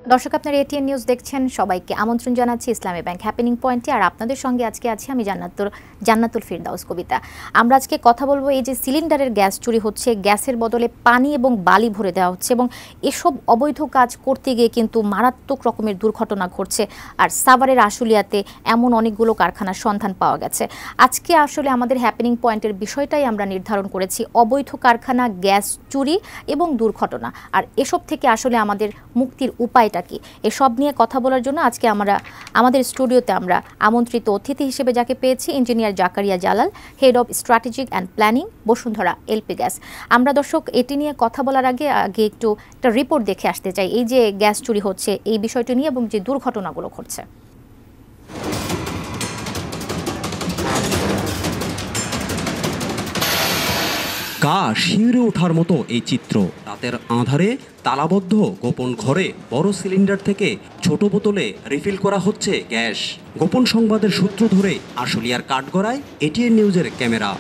দর্শক আপনারা ATN news দেখছেন, সবাইকে আমন্ত্রণ জানাচ্ছি ইসলামী ব্যাংক হ্যাপেনিং পয়েন্টে। আর আপনাদের সঙ্গে আজকে আছি আমি জান্নাতুল ফিরদাউস কবিতা। আমরা আজকে কথা বলবো এই যে সিলিন্ডারের গ্যাস চুরি হচ্ছে, গ্যাসের বদলে পানি এবং বালি ভরে দেওয়া হচ্ছে এবং এসব অবৈধ কাজ করতে গিয়ে কিন্তু মারাত্মক রকমের দুর্ঘটনা ঘটছে। আর সাভারের আশুলিয়াতে এমন অনেকগুলো কারখানার সন্ধান পাওয়া গেছে। আজকে আসলে আমাদের হ্যাপেনিং পয়েন্টের বিষয়টাই আমরা নির্ধারণ করেছি অবৈধ কারখানা, গ্যাস চুরি এবং দুর্ঘটনা। আর এসব থেকে আসলে আমাদের মুক্তির উপায়টা কি, এসব নিয়ে কথা বলার জন্য আজকে আমাদের স্টুডিওতে আমরা আমন্ত্রিত অতিথি হিসেবে যাকে পেয়েছি, engineer Zakaria Jalal, head of strategic and planning, Bashundhara LP gas. আমরা দর্শক এটি নিয়ে কথা বলার আগে একটু একটা রিপোর্ট দেখে আসতে চাই, এই যে গ্যাস চুরি হচ্ছে এই বিষয়টি নিয়ে এবং যে দুর্ঘটনাগুলো ঘটছে। গা শিউরে ওঠার মতো এই চিত্র। রাতের আঁধারে তালাবদ্ধ গোপন ঘরে বড় সিলিন্ডার থেকে ছোট বোতলে রিফিল করা হচ্ছে গ্যাস। গোপন সংবাদের সূত্র ধরে আশুলিয়ার কাঠগড়ায় এটিএন নিউজের ক্যামেরা।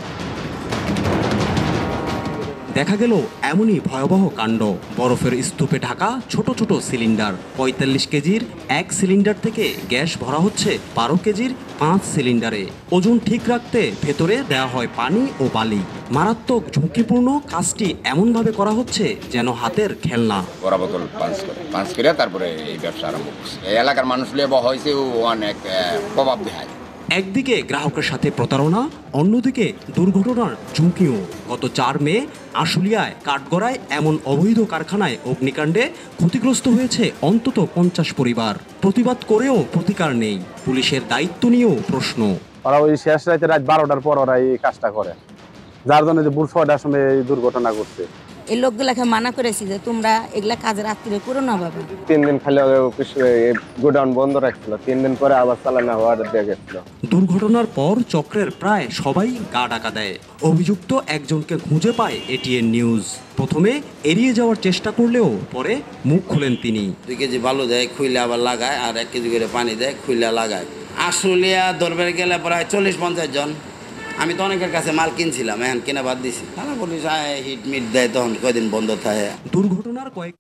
দেখা গেল এমনই ভয়াবহ কাণ্ড। বরফের স্তূপে ঢাকা ছোট ছোট সিলিন্ডার। ৪৫ কেজির এক সিলিন্ডার থেকে গ্যাস ভরা হচ্ছে ১২ কেজির ৫ সিলিন্ডারে। ওজন ঠিক রাখতে ভেতরে দেওয়া হয় পানি ও বালি। মারাত্মক ঝুঁকিপূর্ণ কাজটি এমনভাবে করা হচ্ছে যেন হাতের খেলনা। বড় বোতল পাঁচ করে তারপরে এই ব্যবসা আরম্ভ করছে। এই এলাকার মানুষ হয়েছে অনেক প্রভাব দেখায়। একদিকে গ্রাহকের সাথে প্রতারণা, অন্যদিকে দুর্ঘটনার ঝুঁকিও। গত ৪ মে আশুলিয়ায় কাঠগড়ায় এমন অবৈধ কারখানায় অগ্নিকাণ্ডে ক্ষতিগ্রস্ত হয়েছে অন্তত ৫০ পরিবার। প্রতিবাদ করেও প্রতিকার নেই। পুলিশের দায়িত্ব নিয়েও প্রশ্ন। ওরা ওই শেষ রাতে রাত ১২টার পর ওরা এই কাজটা করে, যার জন্য যে ভোর ৬টার সময় এই দুর্ঘটনা ঘটছে। এই লোকগুলাকে মানা করেছি যে তোমরা এগুলা কাজের রাত্রে করো না বাবা। ৩ দিন খালি গোডাউন বন্ধ রাখছিল, 3 দিন পরে আবার চালানো অর্ডার দেওয়া গেছিল। দুর্ঘটনার পর চক্রের প্রায় সবাই গা ডাকা দেয়। অভিযুক্ত একজনকে খুঁজে পায় এটিএন নিউজ। প্রথমে এড়িয়ে যাওয়ার চেষ্টা করলেও পরে মুখ খুলেন তিনি। 2 কেজি বালু দেয়, খুইলে আবার লাগায়, আর 1 কেজি করে পানি দেয়, খুইলে লাগায়। আশুলিয়া দরবারে গেলে প্রায় 40-50 জন। আমি তো অনেকের কাছে মাল কিনছিলাম, এখন কিনা বাদ দিছি। তারা বলিস হিট মিট দেয়, তখন কয়দিন বন্ধ থাকে। দুর্ঘটনার কয়েক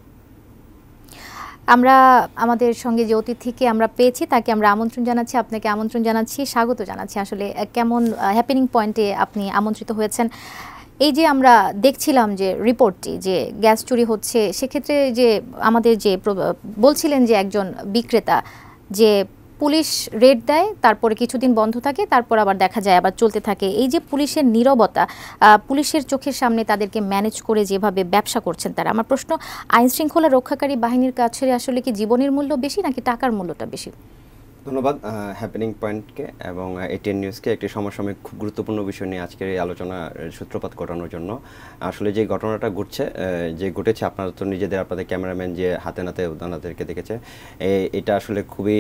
আমরা আমাদের সঙ্গে যে অতিথিকে আমরা পেয়েছি তাকে আমরা আমন্ত্রণ জানাচ্ছি, আপনাকে আমন্ত্রণ জানাচ্ছি, স্বাগত জানাচ্ছি। আসলে কেমন হ্যাপেনিং পয়েন্টে আপনি আমন্ত্রিত হয়েছেন। এই যে আমরা দেখছিলাম যে রিপোর্টটি, যে গ্যাস চুরি হচ্ছে, সেক্ষেত্রে যে আমাদের যে বলছিলেন যে একজন বিক্রেতা যে পুলিশ রেড দেয়, তারপরে কিছুদিন বন্ধ থাকে, তারপর আবার দেখা যায় আবার চলতে থাকে। এই যে পুলিশের নীরবতা, পুলিশের চোখের সামনে তাদেরকে ম্যানেজ করে যেভাবে ব্যবসা করছেন তারা, আমার প্রশ্ন, আইন শৃঙ্খলা রক্ষাকারী বাহিনীর কাছে আসলে কি জীবনের মূল্য বেশি নাকি টাকার মূল্যটা বেশি? ধন্যবাদ হ্যাপেনিং পয়েন্টকে এবং এটিএন নিউজকে একটি সমসাময়িক খুব গুরুত্বপূর্ণ বিষয় নিয়ে আজকের এই আলোচনা সূত্রপাত ঘটানোর জন্য। আসলে যে ঘটনাটা ঘটেছে আপনারা তো আপনাদের ক্যামেরাম্যান যে হাতে নাতে উদাহরণদেরকে দেখেছে, এটা আসলে খুবই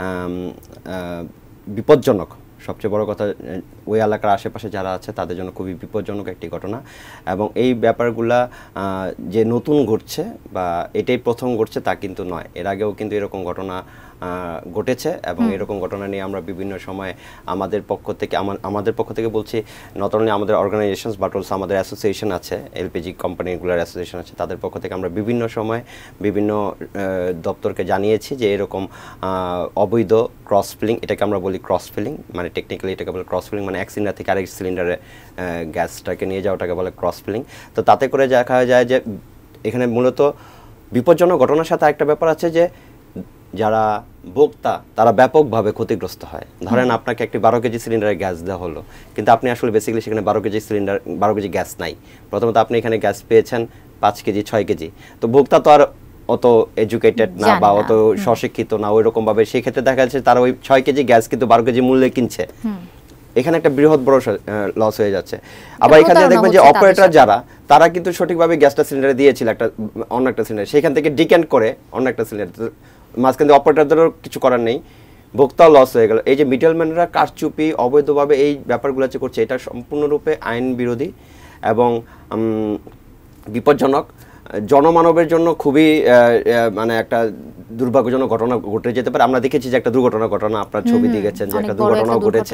বিপজ্জনক। সবচেয়ে বড় কথা, ওই এলাকার আশেপাশে যারা আছে তাদের জন্য খুবই বিপজ্জনক একটি ঘটনা। এবং এই ব্যাপারগুলা যে নতুন ঘটছে বা এটাই প্রথম ঘটছে তা কিন্তু নয়, এর আগেও কিন্তু এরকম ঘটনা ঘটেছে। এবং এরকম ঘটনা নিয়ে আমরা বিভিন্ন সময় আমাদের পক্ষ থেকে বলছি, নট অনলি আমাদের অর্গানাইজেশনস বাট অলসো আমাদের অ্যাসোসিয়েশন আছে, এলপিজি কোম্পানিগুলোর অ্যাসোসিয়েশন আছে, তাদের পক্ষ থেকে আমরা বিভিন্ন সময় বিভিন্ন দপ্তরকে জানিয়েছি যে এরকম অবৈধ ক্রস ফিলিং, এটাকে আমরা বলি ক্রস ফিলিং, মানে টেকনিক্যালি এটাকে বলে ক্রস ফিলিং, মানে এক সিলিন্ডার থেকে আরেক সিলিন্ডারে গ্যাসটাকে নিয়ে যাওয়াটাকে বলে ক্রস ফিলিং। তো তাতে করে দেখা যায় যে এখানে মূলত বিপজ্জনক ঘটনার সাথে একটা ব্যাপার আছে যে যারা ভোক্তা তারা ব্যাপকভাবে ক্ষতিগ্রস্ত হয়। ধরেন আপনাকে একটি 12 কেজি সিলিন্ডারে গ্যাস দেওয়া হলো, কিন্তু আপনি আসলে বেসিক্যালি সেখানে 12 কেজি গ্যাস নাই। প্রথমত আপনি এখানে গ্যাস পেয়েছেন 5 কেজি 6 কেজি। তো ভোক্তা তো আর অত এডুকেটেড না বা অত সশিক্ষিত না, ওই রকম ভাবে সেই ক্ষেত্রে দেখা যাচ্ছে তারা ওই 6 কেজি গ্যাস কিন্তু 12 কেজি মূল্যে কিনছে। এখানে একটা বৃহৎ বড় লস হয়ে যাচ্ছে। আবার এখানে দেখবেন যে অপারেটর যারা, তারা কিন্তু সঠিকভাবে গ্যাসটা সিলিন্ডারে দিয়েছিল অন্য একটা সিলিন্ডার, সেখান থেকে ডিক্যান্ট করে অন্য একটা সিলিন্ডার, মাঝখানে অপারেটরদেরও কিছু করার নেই, ভোক্তাও লস হয়ে গেল। এই যে মিডলম্যানরা কারচুপি অবৈধভাবে এই ব্যাপারগুলো যে করছে, এটা সম্পূর্ণরূপে আইন বিরোধী এবং বিপজ্জনক। জনমানবের জন্য খুবই মানে একটা দুর্ভাগ্যজনক ঘটনা ঘটে যেতে পারে। আমরা দেখেছি যে একটা ঘটনা আপনার ছবি দেখেছেন যে একটা দুর্ঘটনা ঘটেছে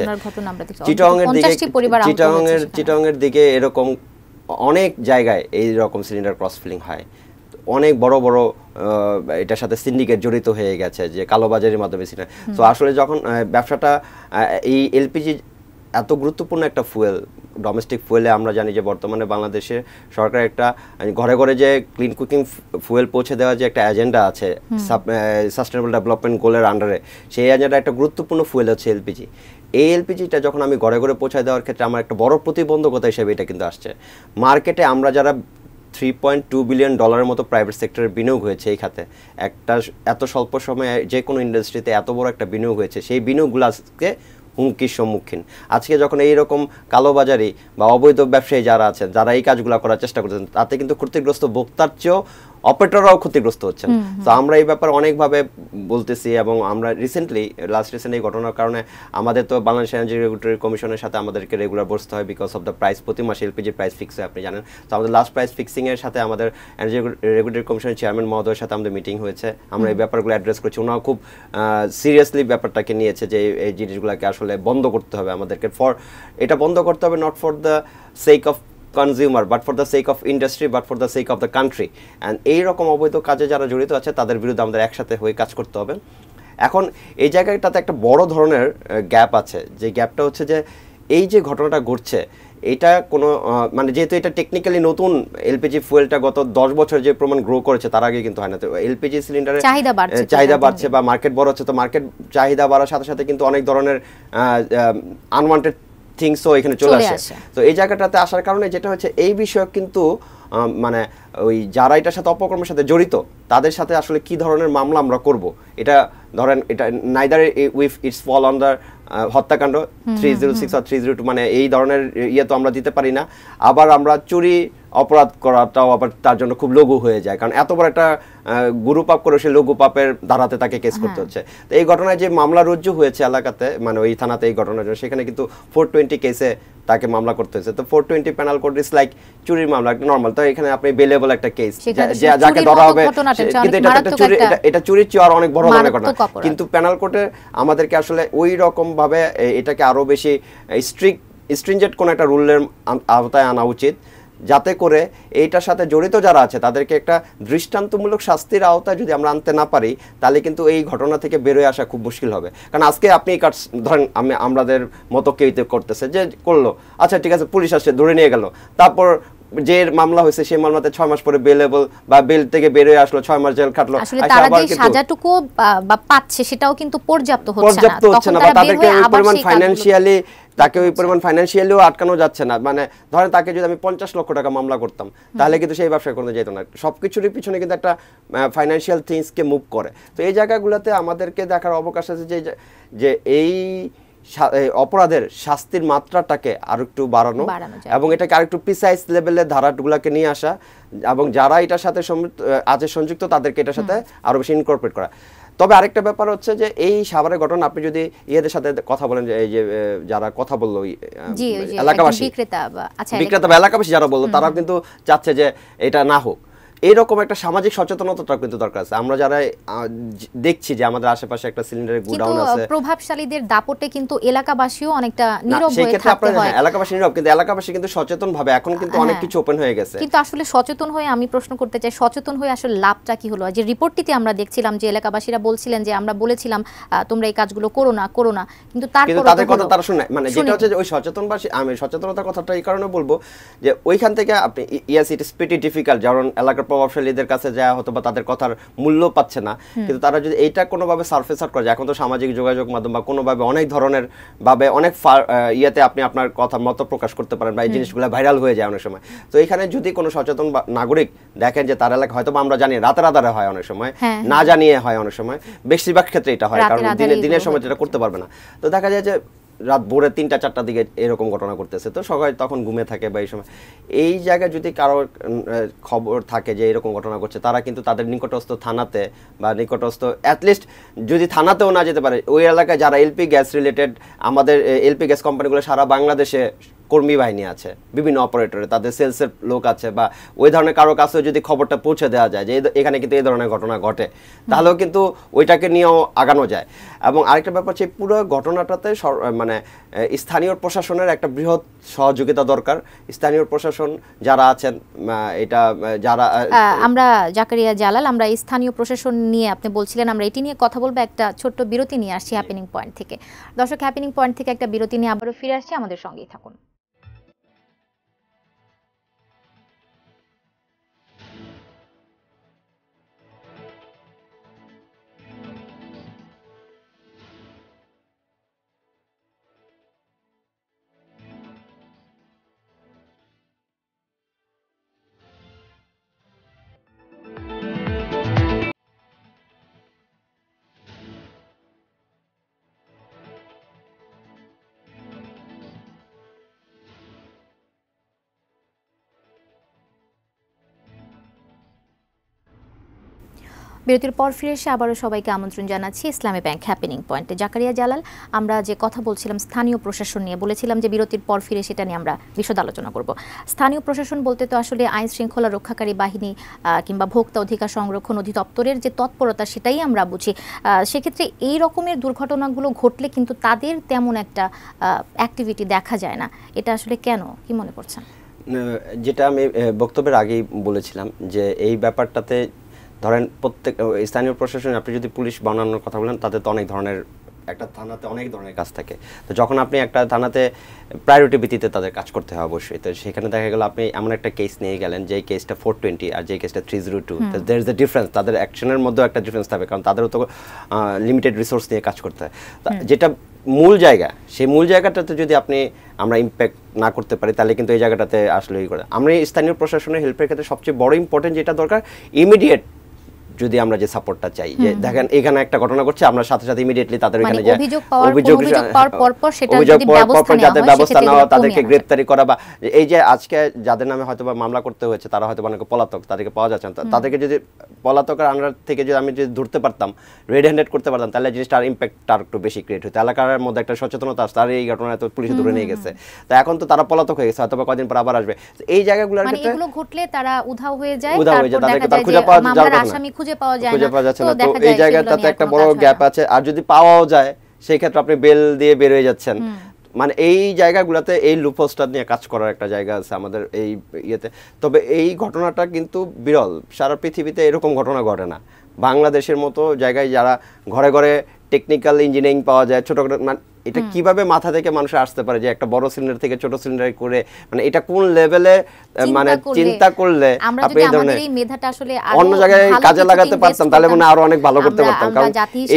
চিটাগংয়ের দিকে, এরকম অনেক জায়গায় এই রকম সিলিন্ডার ক্রস ফিলিং হয়। অনেক বড় বড় এটার সাথে সিন্ডিকেট জড়িত হয়ে গেছে, যে কালোবাজারের মাধ্যমে। তো আসলে যখন ব্যবসাটা এই এলপিজি এত গুরুত্বপূর্ণ একটা ফুয়েল, ডোমেস্টিক ফুয়েলে আমরা জানি যে বর্তমানে বাংলাদেশে সরকার একটা ঘরে ঘরে যে ক্লিন কুকিং ফুয়েল পৌঁছে দেওয়ার যে একটা এজেন্ডা আছে সাস্টেনেবল ডেভেলপমেন্ট গোলের আন্ডারে, সেই এজেন্ডা একটা গুরুত্বপূর্ণ ফুয়েল হচ্ছে এলপিজি। এই এলপিজিটা যখন আমি ঘরে ঘরে পৌঁছে দেওয়ার ক্ষেত্রে আমার একটা বড় প্রতিবন্ধকতা হিসেবে এটা কিন্তু আসছে। মার্কেটে আমরা যারা $3.2 বিলিয়ন মতো প্রাইভেট সেক্টরের বিনিয়োগ হয়েছে এই খাতে, একটা এত স্বল্প সময়ে যে কোনো ইন্ডাস্ট্রিতে এত বড় একটা বিনিয়োগ হয়েছে, সেই বিনিয়োগগুলো আজকে হুমকির সম্মুখীন। আজকে যখন এইরকম কালোবাজারি বা অবৈধ ব্যবসায়ী যারা আছেন, যারা এই কাজগুলো করার চেষ্টা করছেন, তাতে কিন্তু ক্ষতিগ্রস্ত ভোক্তার চেয়েও অপারেটররাও ক্ষতিগ্রস্ত হচ্ছেন। তো আমরা এই ব্যাপারে অনেকভাবে বলতেছি, এবং আমরা রিসেন্ট এই ঘটনার কারণে আমাদের তো বাংলাদেশ এনার্জি রেগুলেটরি কমিশনের সাথে আমাদেরকে রেগুলার বসতে হয়, বিকজ অফ দ্য প্রাইস, প্রতি মাসে এলপিজির প্রাইস ফিক্স হয়, আপনি জানেন। তো আমাদের লাস্ট প্রাইস ফিক্সিংয়ের সাথে আমাদের এনার্জি রেগুলেটরি কমিশনের চেয়ারম্যান মহোদয়ের সাথে আমাদের মিটিং হয়েছে, আমরা এই ব্যাপারগুলো অ্যাড্রেস করছি। ওনারা খুব সিরিয়াসলি ব্যাপারটাকে নিয়েছে যে এই জিনিসগুলোকে আসলে বন্ধ করতে হবে আমাদেরকে। এটা বন্ধ করতে হবে not for the sake of consumer, but for the sake of industry, but for the sake of the country. And এইরকম অবৈধ কাজে যারা জড়িত আছে তাদের বিরুদ্ধে আমাদের একসাথে হয়ে কাজ করতে হবে। এখন এই জায়গাটাতে একটা বড় ধরনের গ্যাপ আছে, যে গ্যাপটা হচ্ছে যে এই যে ঘটনাটা ঘটছে, এটা কোনো মানে যেহেতু এটা টেকনিক্যালি নতুন, এলপিজি ফুয়েলটা গত 10 বছর যে প্রমাণ গ্রো করেছে তার আগে কিন্তু হয় না। তো এলপিজি সিলিন্ডারের চাহিদা বাড়ছে বা মার্কেট বড় হচ্ছে, তো মার্কেট চাহিদা বাড়ার সাথে সাথে কিন্তু অনেক ধরনের আনওয়ান্টেড থিংসও এখানে চলে আসে। তো এই জায়গাটাতে আসার কারণে যেটা হচ্ছে, এই বিষয়ে কিন্তু মানে ওই যারা এটার সাথে অপকর্মের সাথে জড়িত তাদের সাথে আসলে কি ধরনের মামলা আমরা করব, এটা ধরেন এটা neither with its fall on the হত্যাকাণ্ড 306 or 302, মানে এই ধরনের ইয়ে তো আমরা দিতে পারি না। আবার আমরা চুরি অপরাধ করাটাও আবার তার জন্য খুব লঘু হয়ে যায়, কারণ এত বড় একটা গুরু পাপ করে সে লঘু পাপের ধারাতে তাকে কেস করতে হচ্ছে। তো এই ঘটনায় যে মামলা রুজু হয়েছে এলাকাতে, মানে ওই থানাতে এই ঘটনার জন্য, সেখানে কিন্তু 420 কেসে তাকে মামলা করতে হয়েছে। তো 420 পেনাল কোড ইজ লাইক চুরির মামলা, একটা নর্মাল। তো এখানে আপনি বেলেবল একটা কেস যাকে ধরা হবে, কিন্তু এটা চুরির চেয়ে আর অনেক বড় ধরনের ঘটনা। কিন্তু পেনাল কোডে আমাদেরকে আসলে ওই রকম ভাবে এটাকে আরো বেশি স্ট্রিনজেন্ট কোন একটা রুলের আওতায় আনা উচিত, যাতে করে এইটার সাথে জড়িত যারা আছে তাদেরকে একটা দৃষ্টান্তমূলক শাস্তির আওতায় যদি আমরা আনতে না পারি, তাহলে কিন্তু এই ঘটনা থেকে বেরোয় আসা খুব মুশকিল হবে। কারণ আজকে আপনি ধরেন আমাদের মতো কেউ করতেছে, যে করলো, আচ্ছা ঠিক আছে, পুলিশ আসছে ধরে নিয়ে গেল, তারপর যে মামলা হয়েছে সেই মামলাতে 6 মাস পরে বেলেবল বা বেল থেকে বের হয়ে আসলো, 6 মাস জেল খাটলো। আসলে তারা যে সাজাটুকু বা পাচ্ছে সেটাও কিন্তু পর্যাপ্ত হচ্ছে না, বা তাদেরকে ওই পরিমাণ ফাইন্যান্সিয়ালিও আটকানো যাচ্ছে না। মানে ধরেন তাকে যদি আমি 50 লক্ষ টাকা মামলা করতাম, তাহলে কিন্তু সেই ব্যবসা করতে যেত না। সবকিছুরই পিছনে কিন্তু একটা ফাইন্যান্সিয়াল থিংসকে মুভ করে। তো এই জায়গাগুলোতে আমাদেরকে দেখার অবকাশ আছে যে এই অপরাধের শাস্তির মাত্রাটাকে আরো একটু বাড়ানো, এবং এটাকে আরেকটু প্রিসাইজ লেভেলের ধারাগুলোকে নিয়ে আসা, এবং যারা এটার সাথে সংযুক্ত তাদেরকে এটার সাথে আরো বেশি ইনকর্পোরেট করা। তবে আরেকটা ব্যাপার হচ্ছে যে এই সাভারের ঘটনা, আপনি যদি ইয়েদের সাথে কথা বলেন, যে এই যে যারা কথা বললো এলাকাবাসী, বিক্রেতা বা এলাকাবাসী যারা বললো, তারাও কিন্তু চাচ্ছে যে এটা না হোক। এইরকম একটা সামাজিক সচেতনতা কিন্তু দরকার আছে। আমরা যারা দেখছি যে আমাদের আশেপাশে একটা সিলিন্ডারের গুডাউন আছে, প্রভাবশালীদের দাপটে কিন্তু এলাকাবাসীও অনেকটা নীরব হয়ে থাকতে হয়। এলাকাবাসী নীরব, কিন্তু এলাকাবাসী কিন্তু সচেতন ভাবে এখন কিন্তু অনেক কিছু ওপেন হয়ে গেছে। কিন্তু আসলে সচেতন হয়ে আমি প্রশ্ন করতে চাই, সচেতন হয়ে আসলে লাভটা কি হলো? যে রিপোর্টটিতে আমরা দেখছিলাম যে এলাকাবাসীরা বলছিলেন যে আমরা বলেছিলাম তোমরা এই কাজগুলো করো না, কিন্তু তাদের কথা তারা শুনে, মানে যেটা হচ্ছে যে ওই সচেতনবাসী, আমি সচেতনতার কথাটা এই কারণে বলবো যে ওইখান থেকে আপনি yes it is pretty difficult, কারণ এলাকার প্রভাবশালীদের কাছে যাওয়া হতো বা তাদের কথার মূল্য পাচ্ছে না। কিন্তু তারা যদি এইটা কোনোভাবে সারফেস আউট করে যায়, এখন তো সামাজিক যোগাযোগ মাধ্যম বা কোনোভাবে অনেক ধরনের ভাবে অনেক ইয়েতে আপনি আপনার কথা মত প্রকাশ করতে পারেন, বা এই জিনিসগুলো ভাইরাল হয়ে যায় অনেক সময়। তো এখানে যদি কোনো সচেতন নাগরিক দেখেন যে তার এলাকা হয়তো আমরা জানি রাতে হয় অনেক সময়, না জানিয়ে হয় অনেক সময়, বেশিরভাগ ক্ষেত্রে এটা হয়, কারণ দিনের সময় এটা করতে পারবে না। তো দেখা যায় যে রাত ভোরে 3টা-4টার দিকে এরকম ঘটনা করতেছে, তো সবাই তখন ঘুমে থাকে বা এই সময়। এই জায়গায় যদি কারোর খবর থাকে যে এরকম ঘটনা ঘটছে, তারা কিন্তু তাদের নিকটস্থ থানাতে বা নিকটস্থ অ্যাটলিস্ট যদি থানাতেও না যেতে পারে, ওই এলাকায় যারা এলপি গ্যাস রিলেটেড, আমাদের এলপি গ্যাস কোম্পানিগুলো সারা বাংলাদেশে কর্মী বাহিনী আছে, বিভিন্ন অপারেটরে তাদের সেলসের লোক আছে, বা ওই ধরনের কারো কাছেও যদি খবরটা পৌঁছে দেওয়া যায় যে এখানে কিন্তু এই ধরনের ঘটনা ঘটে, তাহলেও কিন্তু ওইটাকে নিয়েও আগানো যায়। এবং আরেকটা ব্যাপার হচ্ছে পুরো ঘটনাটাতে মানে স্থানীয় প্রশাসনের একটা বৃহৎ সহযোগিতা দরকার। স্থানীয় প্রশাসন যারা আছেন এটা যারা আমরা জাকারিয়া জালাল, আমরা স্থানীয় প্রশাসন নিয়ে আপনি বলছিলেন, আমরা এটি নিয়ে কথা বলবো। একটা ছোট্ট বিরতি নিয়ে আসছি হ্যাপেনিং পয়েন্ট থেকে। দর্শক, হ্যাপেনিং পয়েন্ট থেকে একটা বিরতি নিয়ে আবারও ফিরে আসছি, আমাদের সঙ্গেই থাকুন। বিরতির পর ফিরে এসে আবারও সবাইকে আমন্ত্রণ জানাচ্ছি ইসলামী ব্যাংক হ্যাপেনিং পয়েন্টে। জাকারিয়া জালাল, আমরা যে কথা বলছিলাম স্থানীয় প্রশাসন নিয়ে, বলেছিলাম যে বিরতির পর ফিরে সেটা নিয়ে আমরা বিশদ আলোচনা করব। স্থানীয় প্রশাসন বলতে তো আসলে আইন শৃঙ্খলা রক্ষাকারী বাহিনী কিংবা ভোক্তা অধিকার সংরক্ষণ অধিদপ্তরের যে তৎপরতা সেটাই আমরা বুঝি। সেক্ষেত্রে এই রকমের দুর্ঘটনাগুলো ঘটলে কিন্তু তাদের তেমন একটা অ্যাক্টিভিটি দেখা যায় না, এটা আসলে কেন, কি মনে করছেন? যেটা আমি বক্তব্যের আগেই বলেছিলাম যে এই ব্যাপারটাতে ধরেন প্রত্যেক স্থানীয় প্রশাসন, আপনি যদি পুলিশ বানানোর কথা বলেন, তাদের তো অনেক ধরনের, একটা থানাতে অনেক ধরনের কাজ থাকে। তো যখন আপনি একটা থানাতে প্রায়োরিটি ভিত্তিতে তাদের কাজ করতে হয় অবশ্যই, তো সেখানে দেখা গেল আপনি এমন একটা কেস নিয়ে গেলেন যে কেসটা 420 আর যে কেসটা 302, দেয়ার ইজ এ ডিফারেন্স। তাদের অ্যাকশনের মধ্যেও একটা ডিফারেন্স থাকবে, কারণ তাদেরও তো লিমিটেড রিসোর্স নিয়ে কাজ করতে হয়। যেটা মূল জায়গা, সেই মূল জায়গাটাতে যদি আমরা ইম্প্যাক্ট না করতে পারি, তাহলে কিন্তু এই জায়গাটাতে আসলে করে আমরা স্থানীয় প্রশাসনের হেল্পের ক্ষেত্রে সবচেয়ে বড় ইম্পর্টেন্ট যেটা দরকার, ইমিডিয়েট যদি আমরা যে সাপোর্টটা চাই, যে দেখেন এখানে একটা ঘটনা ঘটছে, আমরা সাথে সাথে ইমিডিয়েটলি তাদের এখানে যে অভিযোগ পাওয়ার পরপর সেটা যদি ব্যবস্থা নেওয়া, তাদেরকে গ্রেফতারি করা, বা এই যে আজকে যাদের নামে হয়তো বা মামলা করতে হয়েছে তারা হয়তো অনেক পলাতক, তাদেরকে পাওয়া যাচ্ছে না, তাদেরকে যদি পলাতকের আন্ডার থেকে যদি আমি যদি ধরতে পারতাম, রেড হ্যান্ডেড করতে পারতাম, তাহলে জিনিসটা আর ইম্প্যাক্টটা একটু বেশি ক্রিয়েট হতো, এলাকার মধ্যে একটা সচেতনতা আসতো। আর এই ঘটনায় তো পুলিশে ধরে নিয়ে গেছে, তো এখন তো তারা পলাতক হয়ে গেছে, হয়তো বা কদিন পর আবার আসবে। এই জায়গাগুলোর ক্ষেত্রে এগুলো ঘটলে তারা উধাও হয়ে যায়, তাদেরকে তার খুঁজে পাওয়া যায় না, আসামি খুঁজে পাওয়া যায় না। তো এই জায়গাটাতে একটা বড় গ্যাপ আছে। আর যদি পাওয়াও যায়, সেই ক্ষেত্রে আপনি বেল দিয়ে বের হয়ে যাচ্ছেন। মানে এই জায়গাগুলোতে এই লুপহোলসটা নিয়ে কাজ করার একটা জায়গা আছে আমাদের এই ইয়েতে। তবে এই ঘটনাটা কিন্তু বিরল, সারা পৃথিবীতে এরকম ঘটনা ঘটে না। বাংলাদেশের মতো জায়গায় যারা ঘরে ঘরে টেকনিক্যাল ইঞ্জিনিয়ারিং পাওয়া যায়, ছোট মানে এটা কিভাবে মাথা থেকে মানুষ আসতে পারে যে একটা বড় সিলিন্ডার থেকে ছোট সিলিন্ডার করে, মানে এটা কোন লেভেলে মানে চিন্তা করলে আপনি এই ধরনের অন্য জায়গায় কাজে লাগাতে পারতাম, তাহলে মানে আরো অনেক ভালো করতে পারতাম, কারণ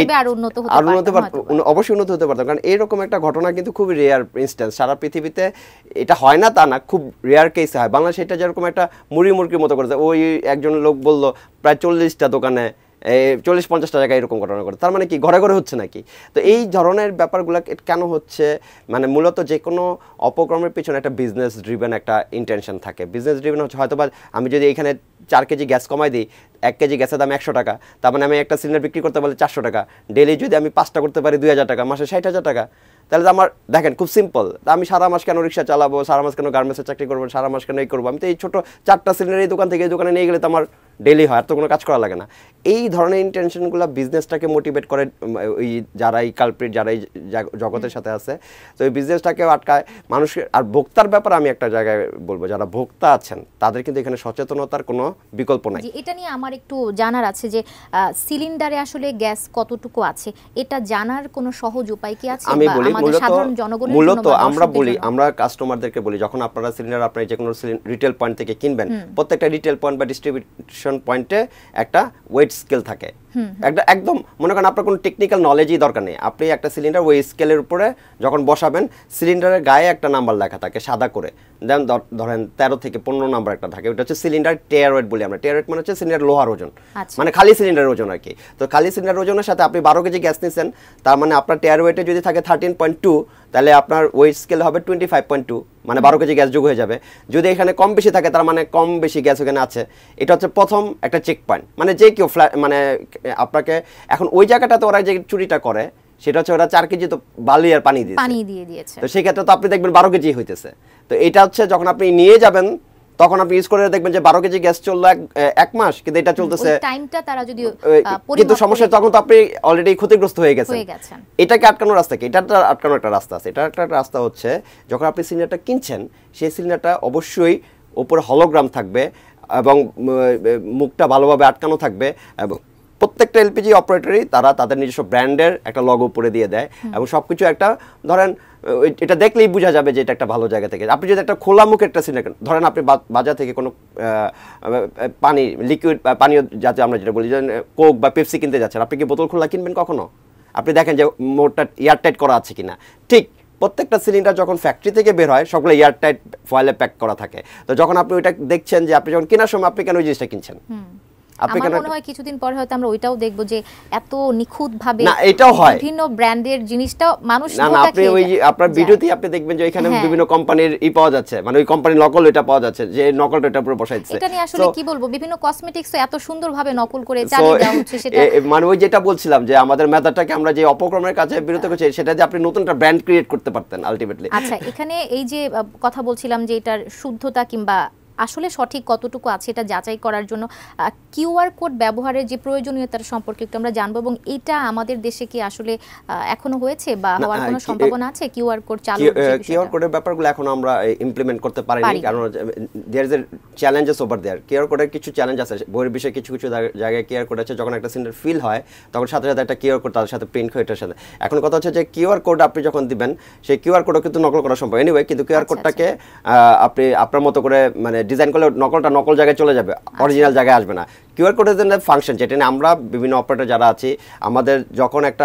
অবশ্যই উন্নত হতে পারতাম। কারণ এইরকম একটা ঘটনা কিন্তু খুব রেয়ার ইনস্ট্যান্স, সারা পৃথিবীতে এটা হয় না তা না, খুব রেয়ার কেসে হয়। বাংলাদেশে এটা যেরকম একটা মুড়ি মুরগির মতো করেছে, ওই একজন লোক বললো প্রায় 40টা দোকানে 40-50টা জায়গায় এরকম ঘটনা ঘটে, তার মানে কি ঘরে ঘরে হচ্ছে নাকি? তো এই ধরনের ব্যাপারগুলো কেন হচ্ছে, মানে মূলত যে কোনো অপকর্মের পিছনে একটা বিজনেস ড্রিভেন একটা ইন্টেনশন থাকে। বিজনেস ড্রিভেন হচ্ছে হয়তো বা আমি যদি এখানে 4 কেজি গ্যাস কমাই দিই, 1 কেজি গ্যাসের দাম 100 টাকা, তার মানে আমি একটা সিলিন্ডার বিক্রি করতে পারলে 400 টাকা, ডেলি যদি আমি 5টা করতে পারি 2000 টাকা, মাসে 60,000 টাকা, তাহলে আমার দেখেন খুব সিম্পল। আমি সারা মাস কেন রিক্সা চালাবো, সারা মাস কেন গার্মেন্টসে চাকরি করবো, সারা মাস কেন এই করবো? আমি তো এই ছোটো 4টা সিলিন্ডার এই দোকান থেকে এই দোকানে নিয়ে গেলে তো আমার ডেলি হয়, আর তো কোনো কাজ করা লাগে না। এই ধরনের ইন্টেনশনগুলো বিজনেসটাকে মোটিভেট করে, ওই যারা এই কালপ্রিট, যারা এই জগতের সাথে আছে, তো এই বিজনেসটাকেও আটকায় মানুষের। আর ভোক্তার ব্যাপারে আমি একটা জায়গায় বলবো, যারা ভোক্তা আছেন তাদের কিন্তু এখানে সচেতনতার কোনো বিকল্প নাই। এটা নিয়ে আমার একটু জানার আছে যে সিলিন্ডারে আসলে গ্যাস কতটুকু আছে, এটা জানার কোনো সহজ উপায় কি আছে? আমি বলি মূলত আমরা কাস্টমারদেরকে বলি, যখন আপনারা সিলিন্ডার আপনার যে কোনো রিটেল পয়েন্ট থেকে কিনবেন, প্রত্যেকটা রিটেল পয়েন্ট বা ডিস্ট্রিবিউশন পয়েন্টে একটা ওয়েট স্কেল থাকে। একটা একদম মনে করেন আপনার কোনো টেকনিক্যাল নলেজই দরকার নেই, আপনি একটা সিলিন্ডার ওই স্কেলের উপরে যখন বসাবেন, সিলিন্ডারের গায়ে একটা নাম্বার লেখা থাকে সাদা করে, দেন ধরেন 13 থেকে 15 নাম্বার একটা থাকে, ওটা হচ্ছে সিলিন্ডার টেয়ার ওয়েট বলি আমরা। টেয়ার ওয়েট মানে হচ্ছে সিলিন্ডার লোহার ওজন, মানে খালি সিলিন্ডারের ওজন আর কি। তো খালি সিলিন্ডার ওজনের সাথে আপনি 12 কেজি গ্যাস নিচ্ছেন, তার মানে আপনার টেয়ার ওয়েটে যদি থাকে 13.2, তাহলে আপনার ওয়েট স্কেল হবে 25.2, মানে 12 কেজি গ্যাস যোগ হয়ে যাবে। যদি এখানে কম বেশি থাকে, তার মানে কম বেশি গ্যাস ওখানে আছে। এটা হচ্ছে প্রথম একটা চেক পয়েন্ট। মানে যে কেউ মানে আপনাকে এখন ওই জায়গাটাতে ওরা যে চুরিটা করে, সেটা হচ্ছে ওরা 4 কেজি তো বালি আর পানি দিয়ে দিয়েছে। তো সেই ক্ষেত্রে তো আপনি দেখবেন 12 কেজি হইতেছে। তো এটা হচ্ছে যখন আপনি নিয়ে যাবেন তখন আপনি ইউজ করে দেখবেন যে 12 কেজি গ্যাস চললো 1 মাস, কিন্তু এটা চলতেছে টাইমটা তারা যদি কিন্তু সমস্যা তখন তো আপনি অলরেডি ক্ষতিগ্রস্ত হয়ে গেছেন। এটাকে আটকানোর রাস্তা কি? এটা আটকানোর একটা রাস্তা আছে। এটা একটা রাস্তা হচ্ছে যখন আপনি সিলিন্ডারটা কিনছেন সেই সিলিন্ডারটা অবশ্যই উপরে হলোগ্রাম থাকবে এবং মুখটা ভালোভাবে আটকানো থাকবে, এবং প্রত্যেকটা এলপিজি অপারেটরই তারা তাদের নিজস্ব ব্র্যান্ডের একটা লগো উপরে দিয়ে দেয়, এবং সবকিছু একটা ধরেন এটা দেখলেই বোঝা যাবে যে এটা একটা ভালো জায়গা থেকে। আপনি যদি একটা খোলা মুখের একটা সিলিন্ডার ধরেন, আপনি বাজার থেকে কোনো পানি লিকুইড পানীয় জাতীয় আমরা যেটা বলি যে কোক বা পেপসি কিনতে যাচ্ছেন, আপনি কি বোতল খোলা কিনবেন কখনো? আপনি দেখেন যে মোটটা এয়ারটাইট করা আছে কিনা। ঠিক প্রত্যেকটা সিলিন্ডার যখন ফ্যাক্টরি থেকে বের হয় সবগুলো এয়ারটাইট ফয়েলে প্যাক করা থাকে। তো যখন আপনি ওইটা দেখছেন যে আপনি যখন কেনার সময় আপনি কেন ওই জিনিসটা কিনছেন? আমার মনে হয় কিছুদিন পরে হয়তো আমরা ওইটাও দেখবো যে এত নিখুঁত ভাবে না এটাও হয় বিভিন্ন ব্র্যান্ডের জিনিসটা মানুষ না আপনি ওই আপনার ভিডিওতে আপনি দেখবেন যে এখানে বিভিন্ন কোম্পানির পাওয়া যাচ্ছে, মানে ওই কোম্পানির নকল এটা পাওয়া যাচ্ছে, যে নকলটা এটা পুরো বসাই দিচ্ছে। এটা নিয়ে আসলে কি বলবো, বিভিন্ন কসমেটিক্স এত সুন্দরভাবে নকল করে চালিয়ে দেওয়া হচ্ছে। সেটা মানে ওই যেটা বলছিলাম যে আমাদের মেধাটাকে আমরা যে অপকর্মের কাছে বিরত করছি, সেটা যে আপনি নতুন একটা ব্র্যান্ড ক্রিয়েট করতে পারতেন আলটিমেটলি। আচ্ছা, এখানে এই যে কথা বলছিলাম যে এটার শুদ্ধতা কিংবা আসলে সঠিক কতটুকু আছে এটা যাচাই করার জন্য কিউআর কোড ব্যবহারের যে প্রয়োজনীয়তার সম্পর্কে একটু আমরা জানবো, এবং এটা আমাদের দেশে কি আসলে এখনো হয়েছে বা হওয়ার কোনো সম্ভাবনা আছে? কিউআর কোড চালু কিউআর কোডের ব্যাপারগুলো এখনো আমরা ইমপ্লিমেন্ট করতে পারিনি, কারণ there is a challenges over there. QR কোডের কিছু চ্যালেঞ্জ আছে, বইয়ের বিষয়ে কিছু কিছু জায়গায় কিউআর কোড আছে, যখন একটা সিলিন্ডার ফিল হয় তখন সাথে সাথে একটা কিউআর কোড তাদের সাথে প্রিন্ট হয় এটার সাথে। এখন কথা হচ্ছে যে কিউআর কোড আপনি যখন দিবেন সেই কিউআর কোডও কিন্তু নকল করা সম্ভব এনিওয়ে, কিন্তু কিউআর কোডটাকে আপনি আপনার মতো করে মানে ডিজাইন করলে নকল জায়গায় চলে যাবে, অরিজিনাল জায়গায় আসবে না। কিউআর কোডের জন্য ফাংশন যেটা নিয়ে আমরা বিভিন্ন অপারেটর যারা আছি, আমাদের যখন একটা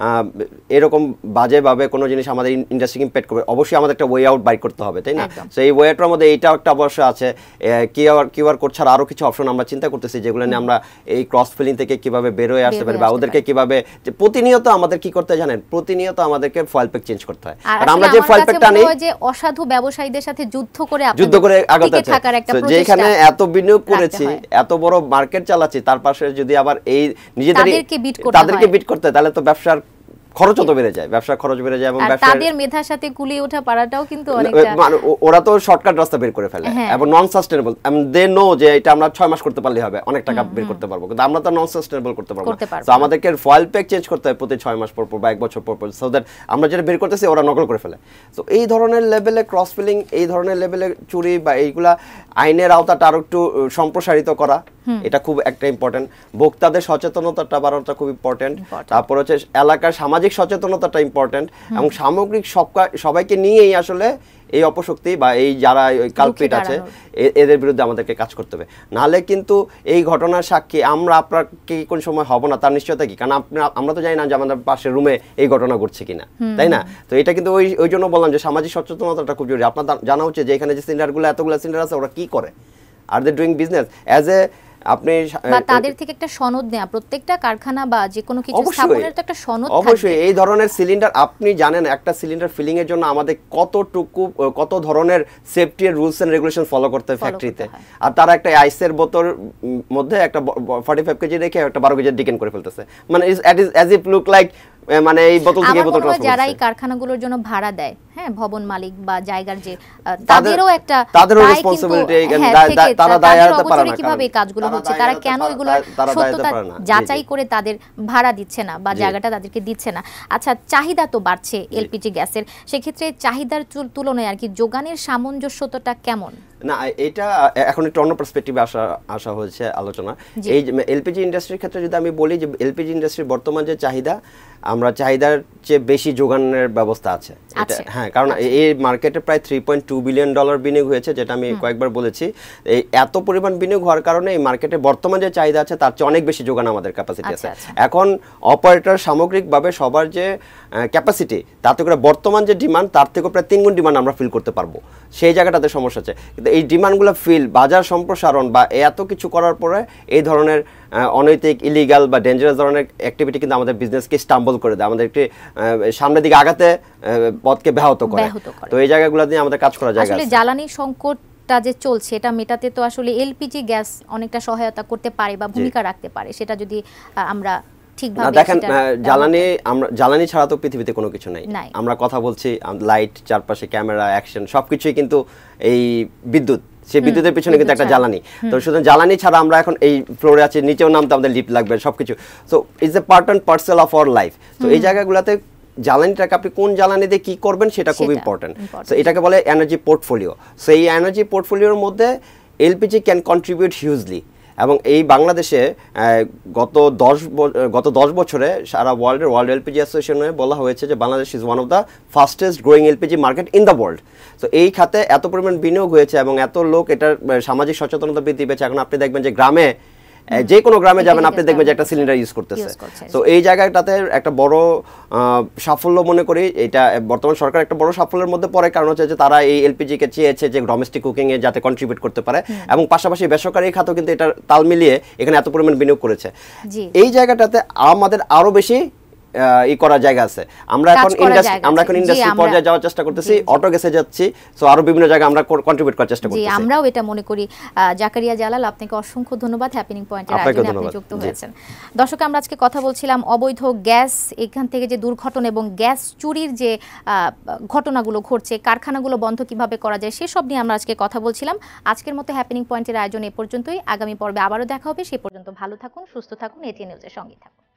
এরকম বাজেভাবে কোনো জিনিস আমাদের ইন্ডাস্ট্রি ইম্প্যাক্ট করবে, অবশ্যই আমাদের একটা ওয়ে আউট বাইর করতে হবে, তাই না? সো এই ওয়ে আউটের মধ্যে এইটাও একটা অবশ্য আছে। কিউআর কোড ছাড়া আরও কিছু অপশন আমরা চিন্তা করতেছি, যেগুলো নিয়ে আমরা এই ক্রস ফিলিং থেকে কিভাবে বের হয়ে আসতে পারি, বা ওদেরকে কিভাবে প্রতিনিয়ত আমাদের কি করতে জানেন, প্রতিনিয়ত আমাদেরকে ফয়েল প্যাক চেঞ্জ করতে হয়। আর আমরা যে ফয়েল প্যাকটা নেই যে অসাধু ব্যবসায়ীদের সাথে যুদ্ধ করে আগতে আছে, যেখানে এত বিনিয়োগ করেছি, এত বড় মার্কেট চালাচ্ছি, তার পাশে যদি আবার এই তাদেরকে বিট করতে, তাহলে তো ব্যবসার খরচ তো বেড়ে যায়, ব্যবসার খরচ বেড়ে যায়, এবং তাদের মেধার সাথে কুলিয়ে ওঠা পারাটাও কিন্তু অনেকটা মানে ওরা তো শর্টকাট রাস্তা বের করে ফেলে এবং নন সাস্টেনেবল। দে নো যে এটা আমরা 6 মাস করতে পারলে হবে, অনেক টাকা বের করতে পারবো, কিন্তু আমরা তো নন সাস্টেনেবল করতে পারবো না। তো আমাদেরকে ফয়েল প্যাক চেঞ্জ করতে হয় প্রতি 6 মাস পর বা 1 বছর পর, সো দ্যাট আমরা যেটা বের করতেছি ওরা নকল করে ফেলে। তো এই ধরনের লেভেলে ক্রস ফিলিং, এই ধরনের লেভেলে চুরি বা এইগুলা আইনের আওতাটা আরো একটু সম্প্রসারিত করা, এটা খুব একটা ইম্পর্টেন্ট। ভোক্তাদের সচেতনতাটা বাড়ানোটা খুব ইম্পর্টেন্ট। তারপর হচ্ছে এলাকার সামাজিক সচেতনতাটা ইম্পর্টেন্ট, এবং সামগ্রিক সবাইকে নিয়েই আসলে এই অপশক্তি বা এই যারা কালপিট আছে এদের বিরুদ্ধে আমাদেরকে কাজ করতে হবে। নাহলে কিন্তু এই ঘটনার সাক্ষী আমরা আপনাকে কোন সময় হব না তার নিশ্চয়তা কি, কারণ আমরা তো জানি না যে আমাদের পাশের রুমে এই ঘটনা ঘটছে কিনা, তাই না? তো এটা কিন্তু ওই জন্য বললাম যে সামাজিক সচেতনতাটা খুব জরুরি। আপনার জানা উচিত যে এখানে যে সিলিন্ডারগুলো এতগুলো সিলিন্ডার আছে ওরা কি করে, আর they doing business as a আপনি তাদের থেকে একটা সনদ নেয়া, প্রত্যেকটা কারখানা বা যে কোনো কিছু স্থাপনের তো একটা সনদ থাকবে। অবশ্যই এই ধরনের সিলিন্ডার আপনি জানেন একটা সিলিন্ডার ফিলিং এর জন্য আমাদের কত ধরনের সেফটি এর রুলস এন্ড রেগুলেশন ফলো করতে হয় ফ্যাক্টরিতে, আর তারা একটা আইসের বোতল মধ্যে একটা 45 কেজি রেখে একটা 12 কেজি ডিকেন করে ফেলতেছে, মানে অ্যাজ ইট লুক লাইক মানে এই বোতল থেকে বোতল ট্রান্সফার যারা এই কারখানাগুলোর জন্য ভাড়া দেয়, হ্যাঁ, ভবন মালিক বা জায়গার যে তাদেরও একটা রেসপন্সিবিলিটি, তারা দায় এড়াতে পারে না কিভাবে এই কাজগুলো হচ্ছে, তারা কেন এগুলো সত্যতা যাচাই করে তাদের ভাড়া দিচ্ছে না বা জায়গাটা তাদেরকে দিচ্ছে না। আচ্ছা, চাহিদা তো বাড়ছে এলপিজি গ্যাসের, সেক্ষেত্রে চাহিদার তুলনায় আর কি যোগানের সামঞ্জস্যতা কেমন? না, এটা এখন একটু অন্য পার্সপেক্টিভে আসা হয়েছে আলোচনা। এই এলপিজি ইন্ডাস্ট্রির ক্ষেত্রে যদি আমি বলি যে এলপিজি ইন্ডাস্ট্রির বর্তমান যে চাহিদা, আমরা চাহিদার চেয়ে বেশি যোগানের ব্যবস্থা আছে। হ্যাঁ, কারণ এই মার্কেটে প্রায় $3.2 বিলিয়ন বিনিয়োগ হয়েছে, যেটা আমি কয়েকবার বলেছি। এই এত পরিমাণ বিনিয়োগ হওয়ার কারণে এই মার্কেটে বর্তমান যে চাহিদা আছে তার চেয়ে অনেক বেশি যোগান আমাদের ক্যাপাসিটি আছে। এখন অপারেটর সামগ্রিকভাবে সবার যে ক্যাপাসিটি, তাতে করে বর্তমান যে ডিমান্ড তার থেকে প্রায় 3 গুণ ডিমান্ড আমরা ফিল করতে পারবো, সেই জায়গাটাতে সমস্যা আছে। কিন্তু এই ডিমান্ডগুলো ফিল, বাজার সম্প্রসারণ বা এত কিছু করার পরে এই ধরনের অনৈতিক, ইলিগাল বা ডেঞ্জারাস ধরনের অ্যাক্টিভিটি কিন্তু আমাদের বিজনেসকে স্টাম্বল করে দেয়, আমাদেরকে সামনের দিকে আগাতে পথকে ব্যাহত করে। তো এই জায়গাগুলো দিয়ে আমাদের কাজ করা যায়। আসলে জ্বালানি সংকটটা যে চলছে এটা মেটাতে তো আসলে এলপিজি গ্যাস অনেকটা সহায়তা করতে পারে বা ভূমিকা রাখতে পারে, সেটা যদি আমরা ঠিকভাবে দেখেন সেটা জ্বালানি ছাড়া তো পৃথিবীতে কোনো কিছু নাই। নাই। আমরা কথা বলছি, লাইট, চারপাশে ক্যামেরা, অ্যাকশন সবকিছুই কিন্তু এই বিদ্যুৎ, সেই বিদ্যুতের পিছনে কিন্তু একটা জ্বালানি। তো শুধু জ্বালানি ছাড়া আমরা এখন এই ফ্লোরে আছি, নিচেও নামতে আমাদের লিফট লাগবে, সবকিছু। So it's a part and parcel of our life. তো এই জায়গাগুলোতে জ্বালানিটাকে আপনি কোন জ্বালানি দিয়ে কি করবেন সেটা খুব ইম্পর্টেন্ট। তো এটাকে বলে এনার্জি পোর্টফোলিও। সো এই এনার্জি পোর্টফোলিওর মধ্যে এলপিজি ক্যান কন্ট্রিবিউট হিউজলি। এবং এই বাংলাদেশে গত 10 বছরে সারা ওয়ার্ল্ড এলপিজি অ্যাসোসিয়েশনে বলা হয়েছে যে Bangladesh is one of the fastest growing LPG market in the world. তো এই খাতে এত পরিমাণ বিনিয়োগ হয়েছে এবং এত লোক এটার সামাজিক সচেতনতা বৃদ্ধি পেয়েছে। এখন আপনি দেখবেন যে গ্রামে, যে কোনো গ্রামে যাবেন আপনি দেখবেন যে একটা সিলিন্ডার ইউজ করতেছে। তো এই জায়গাটাতে একটা বড় সাফল্য মনে করি, এটা বর্তমান সরকার একটা বড় সাফল্যের মধ্যে পড়ে। কারণ হচ্ছে যে তারা এই এলপিজি কে চেয়েছে যে ডোমেস্টিক কুকিং এ যাতে কন্ট্রিবিউট করতে পারে, এবং পাশাপাশি বেসরকারি খাতও কিন্তু এটা তাল মিলিয়ে এখানে এত পরিমাণ বিনিয়োগ করেছে। এই জায়গাটাতে আমাদের আরো বেশি করার জায়গা আছে। আমরা এখন ইন্ডাস্ট্রি পর্যায়ে যাওয়ার চেষ্টা করতেছি, অটো গেসে যাচ্ছি। সো আরো বিভিন্ন জায়গায় আমরা কন্ট্রিবিউট করার চেষ্টা করতেছি। আমরাও এটা মনে করি। জাকারিয়া, জালাল, আপনাকে অসংখ্য ধন্যবাদ হ্যাপেনিং পয়েন্টের আয়োজনে আপনি যুক্ত হয়েছেন। দর্শক, আমরা আজকে কথা বলছিলাম অবৈধ গ্যাস, এখান থেকে যে দুর্ঘটনা এবং গ্যাস চুরির যে ঘটনাগুলো ঘটছে, কারখানাগুলো বন্ধ কিভাবে করা যায় সেসব নিয়ে আমরা আজকে কথা বলছিলাম। আজকের মতো হ্যাপেনিং পয়েন্টের আয়োজন এ পর্যন্তই। আগামী পর্বে আবারও দেখা হবে। সে পর্যন্ত ভালো থাকুন, সুস্থ থাকুন, এটিএন নিউজের সঙ্গে থাকুন।